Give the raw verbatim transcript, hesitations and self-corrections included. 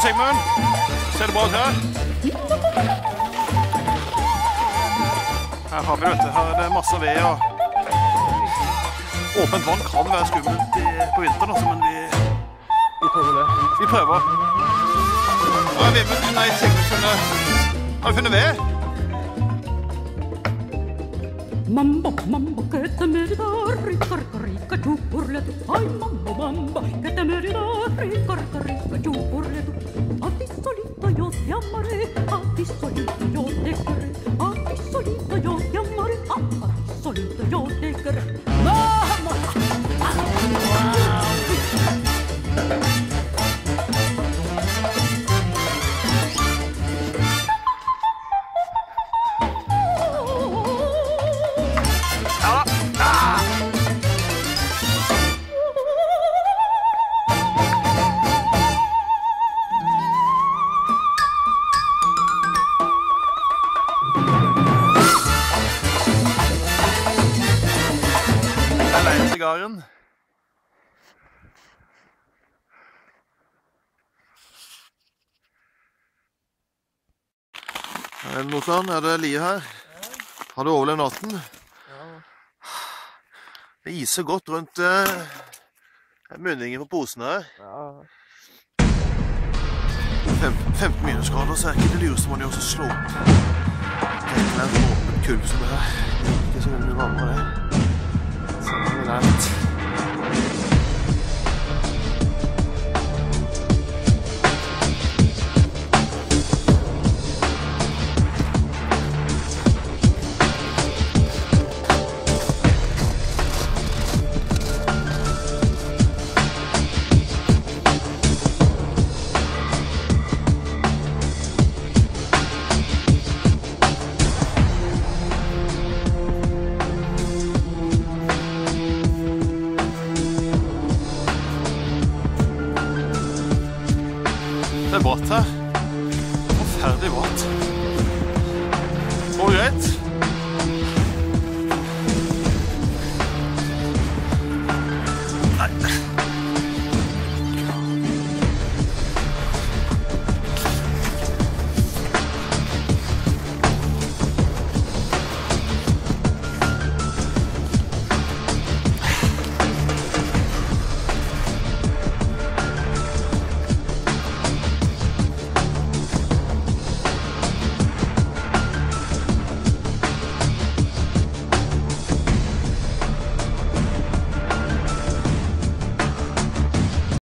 Sigmund. Ser det bra ut her? Her har vi det, vet du. Her er det masse ved og åpent vann kan være skummelt på vinteren, altså, men vi, vi prøver det. Vi prøver. Nå har Vimund, nei, Sigmund funnet... Har vi funnet ved? Mambo, mambo, che te merita, ricca, ricca, giù pure tu. Ai, mambo, mambo, che te merita, ricca, ricca, giù pure tu. A ti solito io ti amare, a ti solito io te querré, a ti solito io ti amare, a ti solito io te querré. Mamma! Sigaren. Er det noe sånn? Er det lie her? Ja. Har du overlevd natten? Ja. Det iser godt rundt eh, munningen på posen her. Ja. femten minusgrader, så er ikke det lureste man gjør å slå opp. Det er ikke en åpen kulv som det her. Det er ikke så veldig varmere det. Sånn er det lært. Det er bratt her. Forferdelig bratt. Går det greit?